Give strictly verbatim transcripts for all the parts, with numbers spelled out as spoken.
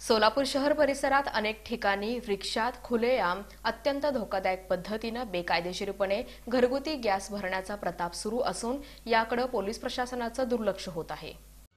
सोलापूर शहर परिसरात अनेक ठिकाणी रिक्षात खुलेआम अत्यंत धोकादायक पद्धतीने बेकायदेशीरपणे घरगुती गॅस भरण्याचा प्रताप सुरू असून याकडे पोलीस प्रशासनाचं दुर्लक्ष होत आहे।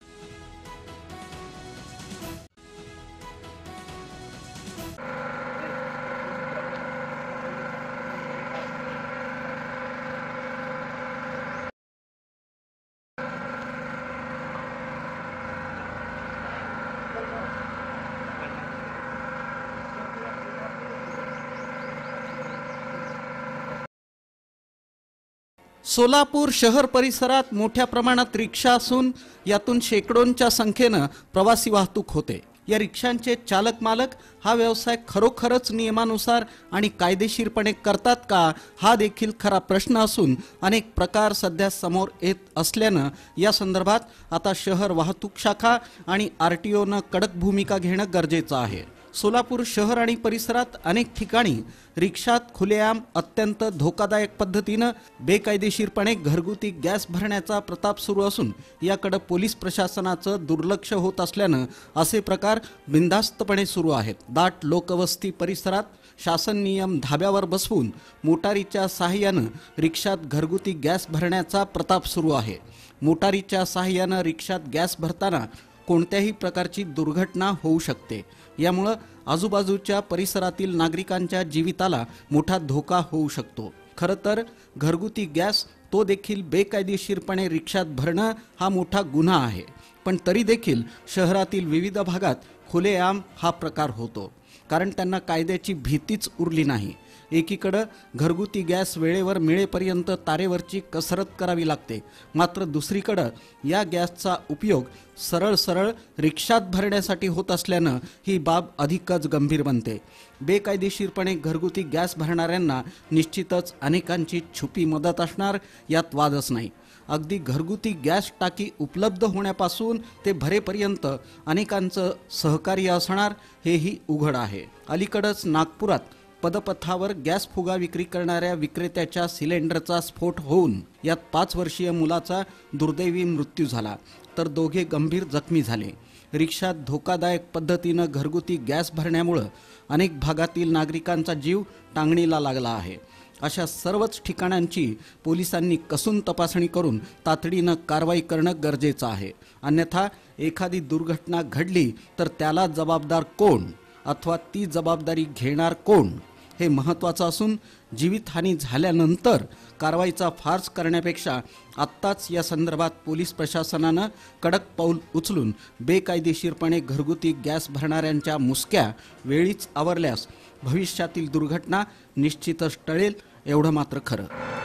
सोलापूर शहर परिसरात मोठ्या प्रमाणात रिक्षा असून यातून शेकडोंच्या संख्येने प्रवासी वाहतूक होते। या रिक्षांचे चालक मालक हा व्यवसाय खरोखरच नियमानुसार आणि कायदेशीरपणे करतात का हा देखील खरा प्रश्न असून अनेक प्रकार सध्या समोर येत असल्याने या संदर्भात आता शहर वाहतूक शाखा आणि आरटीओ ने कडक भूमिका घेणं गरजेचं आहे। सोलापूर शहर आणि परिसरात अनेक ठिकाणी रिक्षात खुलेआम अत्यंत धोकादायक पद्धतीने बेकायदेशीरपणे घरगुती गॅस भरण्याचा प्रताप सुरू असून याकडे पोलीस प्रशासनाचं दुर्लक्ष होत असल्याने असे प्रकार बिनधास्तपणे सुरू आहेत। दाट लोकवस्ती परिसरात शासन नियम धाब्यावर बसवून मोटारीच्या सहाय्याने रिक्षात घरगुती गॅस भरण्याचा प्रताप सुरू आहे। मोटारीच्या सहाय्याने रिक्षात गॅस भरताना कोणत्याही प्रकारची दुर्घटना होऊ शकते। यामुळे आजूबाजूच्या परिसरातील नागरिकांच्या जीविताला मोठा धोका होऊ शकतो। खरं तर घरगुती गॅस तो देखील बेकायदेशीरपणे रिक्षात भरणं हा मोठा गुन्हा आहे, पण तरी देखील शहरातील विविध भागात खुलेआम हा प्रकार होतो, कारण त्यांना कायद्याची भीतीच उरली नाही। एकीकडे घरगुती गॅस वेळेवर मिळेपर्यंत तारेवरची कसरत करावी लागते, मात्र दुसरीकडे या गॅसचा उपयोग सरळ सरळ रिक्षात भरण्यासाठी होत असल्याने ही बाब अधिकच गंभीर बनते। बेकायदेशीरपणे घरगुती गॅस भरणाऱ्यांना निश्चितच अनेकांची छुपी मदत असणार यात वादच नाही। अगदी घरगुती गॅस टाकी उपलब्ध होण्यापासून ते भरेपर्यंत अनेकांचं सहकार्य असणार हेही उघड आहे। अलीकडेच नागपुरात पदपथावर गॅस फुगा विक्री करणाऱ्या विक्रेत्याच्या सिलेंडरचा स्फोट होऊन यात पाच वर्षीय मुलाचा दुर्दैवी मृत्यू झाला, तर दोघे गंभीर जखमी झाले। रिक्षात धोकादायक पद्धतीने घरगुती गॅस भरण्यामुळे अनेक भागातील नागरिकांचा जीव टांगणीला लागला आहे। अशा सर्वच ठिकाणांची पोलिसांनी कसून तपासणी करून तातडीने कारवाई करणं गरजेचं आहे, अन्यथा एखादी दुर्घटना घडली तर त्याला जबाबदार कोण अथवा ती जबाबदारी घेणार कोण हे महत्त्वाचं असून जीवितहानी झाल्यानंतर कारवाईचा फार्स करण्यापेक्षा आत्ताच या संदर्भात पोलीस प्रशासनाने कडक पाऊल उचलून बेकायदेशीरपणे घरगुती गॅस भरणाऱ्यांच्या मुसक्या वेळीच आवरल्यास भविष्यातील दुर्घटना निश्चितच टळेल एवढं मात्र खरं।